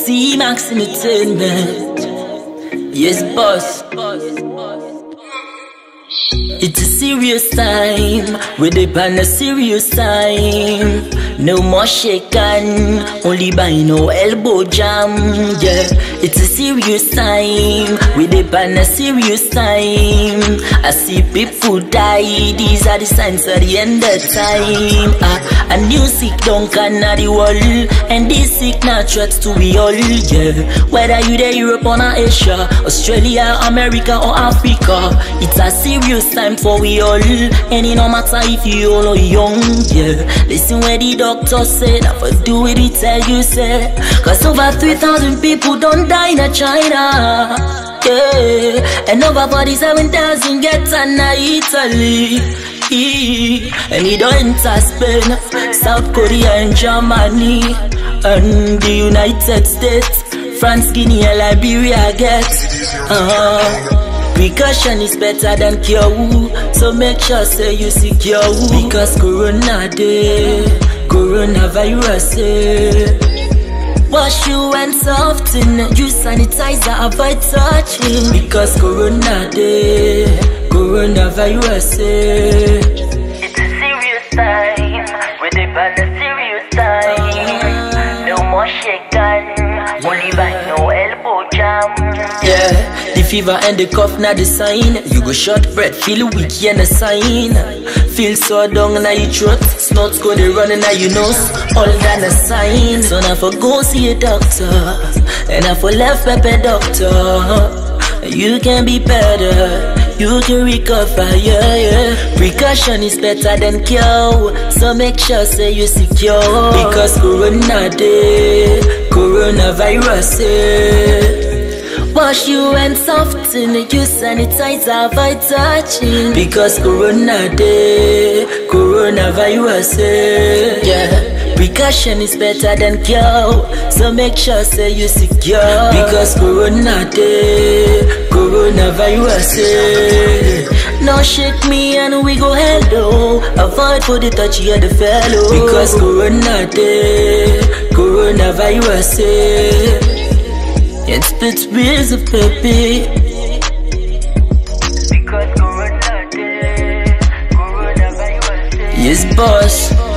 C-Max Entertainment. Yes, boss. It's a serious time, we're deep on a serious time. No more shaking, only by no elbow jam. Yeah, it's a serious time, we're deep on a serious time. I see people die, these are the signs of the end of time. A new sick don't canna the world, and this sick not threats to we all. Yeah, whether you there Europe or Asia, Australia, America or Africa, it's a serious time for we all, and it no matter if you old or young. Yeah, listen where the doctor said, I for do it, he tell you say, cause over 3,000 people don't die in China. Yeah, and over 47,000 get in Italy. And he don't enter Spain, South Korea and Germany, and the United States, France, Guinea and Liberia get. Precaution is better than cure, so make sure say you secure. Because Corona day, coronavirus day. Wash your hands often, use sanitizer, avoid touching. Because Corona day, coronavirus day. It's a serious time, we're deep on a serious time. No more shaking, only by no elbow jam. Yeah, the fever and the cough not the sign. You go short breath, feel weak and a sign. Feel so down in your throat, snots go they running out your nose, all that a sign. So now for go see a doctor, and now for left pepper doctor. You can be better, you can recover, yeah, yeah. Precaution is better than cure, so make sure say you secure. Because Corona day, coronavirus day. Wash your hands often, use sanitizer, avoid touching. Because Corona day, coronavirus day. Yeah, precaution is better than cure, so make sure say you secure. Because Corona day, coronavirus day. Now shake me and we go hello, avoid for the touchy of the fellow. Because Corona day, coronavirus day. It spits wheels of baby. Because Corona day, coronavirus day. Yes, boss.